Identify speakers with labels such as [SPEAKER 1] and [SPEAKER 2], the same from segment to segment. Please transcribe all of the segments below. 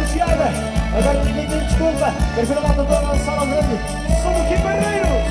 [SPEAKER 1] Tiago. Agora ninguém tem desculpa. Quero ver a malta toda a sala grande. Somos aqui barreiros.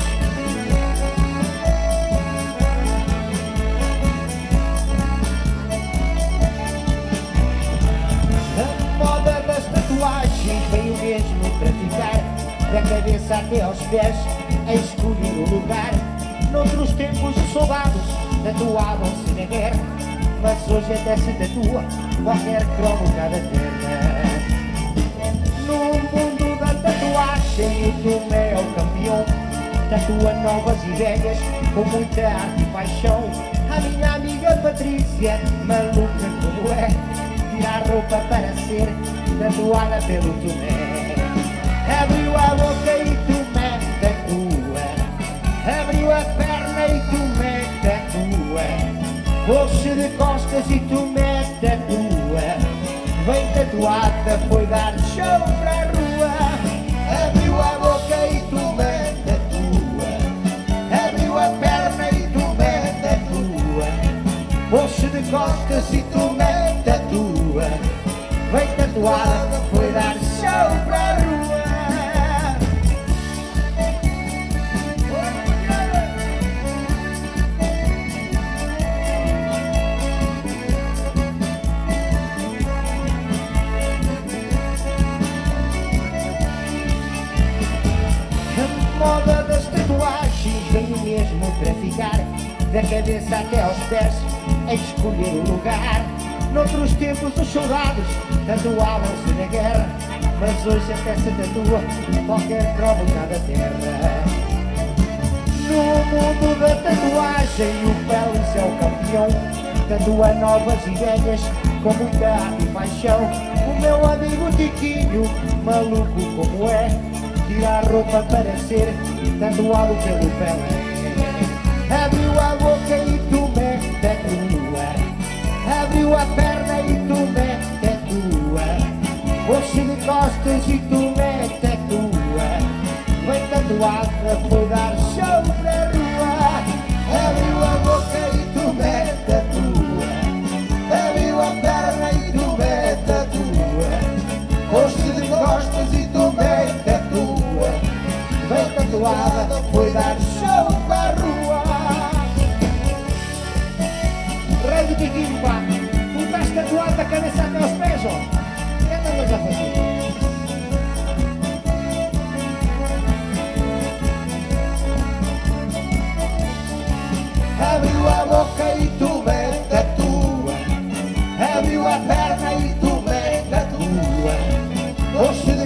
[SPEAKER 1] A moda das tatuagens veio mesmo para ficar. Da cabeça até aos pés, a escolher o lugar. Noutros tempos os soldados tatuavam-se na guerra, mas hoje até se tatua qualquer cromo da terra. No mundo da tatuagem o Tomé é o campeão. Tatua novas e velhas com muita arte e paixão. A minha amiga Patrícia, maluca como é, tira a roupa para ser tatuada pelo Tomé. Abriu a boca e Tomé tatua. Abriu a perna e Tomé tatua. Pôs-se de costas e Tomé tatua. Bem tatuada, foi dar show para a rua. Abriu a boca e Tomé tatua. Abriu a perna e Tomé tatua. Pôs-se de costas e Tomé tatua. Bem tatuada, foi dar show para a rua. Moda das tatuagens veio mesmo para ficar. Da cabeça até aos pés, a escolher o lugar. Noutros tempos os soldados tatuavam-se na guerra, mas hoje até se tatua qualquer cromo da terra. No mundo da tatuagem o Palhaça é o campeão. Tatua novas e velhas com muita arte e paixão. O meu amigo Tiquinho, maluco como é, tira a roupa para ser tatuado pelo Pelé. Abriu a boca e Tomé tatua. Abriu a perna e Tomé tatua. Pôs-se de costas e Tomé tatua. Bem tatuada, foi dar show para a rua. Abriu a boca e Tomé tatua. Abriu a perna e Tomé tatua. Pôs-se de costas e Tomé tatua. Bem tatuada, foi dar show para a rua. Rei do Tiquinho, pá, tu estás tatuado da cabeça até aos pés, ó. O que é que andas a fazer? Abriu a boca e Tomé tatua. Abriu a perna e Tomé tatua.